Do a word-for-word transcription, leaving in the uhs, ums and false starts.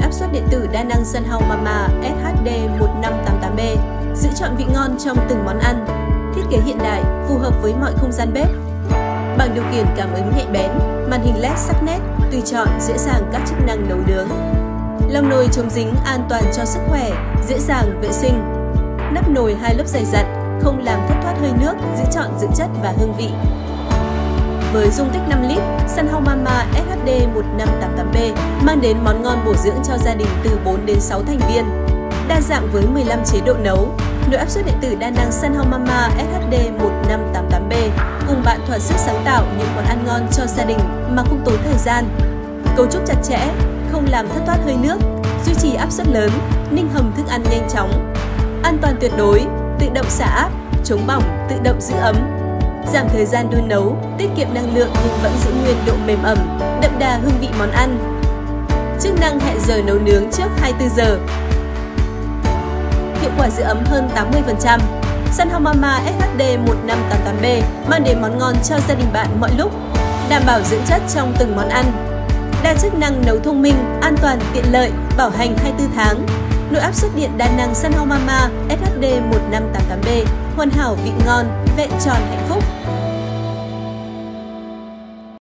áp suất điện tử đa năng Sunhouse Mama S H D một năm tám tám B, giữ chọn vị ngon trong từng món ăn, thiết kế hiện đại, phù hợp với mọi không gian bếp. Bảng điều khiển cảm ứng nhạy bén, màn hình led sắc nét, tùy chọn, dễ dàng các chức năng nấu nướng. Lồng nồi chống dính an toàn cho sức khỏe, dễ dàng vệ sinh. Nắp nồi hai lớp dày dặn, không làm thất thoát hơi nước, giữ chọn giữ chất và hương vị. Với dung tích năm lít, Sunhouse Mama S H D một năm tám tám B mang đến món ngon bổ dưỡng cho gia đình từ bốn đến sáu thành viên. Đa dạng với mười lăm chế độ nấu, nồi áp suất điện tử đa năng Sunhouse Mama S H D một năm tám tám B cùng bạn thỏa sức sáng tạo những món ăn ngon cho gia đình mà không tốn thời gian. Cấu trúc chặt chẽ, không làm thất thoát hơi nước, duy trì áp suất lớn, ninh hầm thức ăn nhanh chóng. An toàn tuyệt đối, tự động xả áp, chống bỏng, tự động giữ ấm. Giảm thời gian đun nấu, tiết kiệm năng lượng nhưng vẫn giữ nguyên độ mềm ẩm, đậm đà hương vị món ăn. Chức năng hẹn giờ nấu nướng trước hai mươi tư giờ. Hiệu quả giữ ấm hơn tám mươi phần trăm. Sunhouse Mama S H D một năm tám tám B mang đến món ngon cho gia đình bạn mọi lúc, đảm bảo dưỡng chất trong từng món ăn. Đa chức năng nấu thông minh, an toàn, tiện lợi, bảo hành hai mươi tư tháng. Nồi áp suất điện đa năng Sunhouse Mama S H D một năm tám tám B, hoàn hảo vị ngon, vẹn tròn hạnh phúc.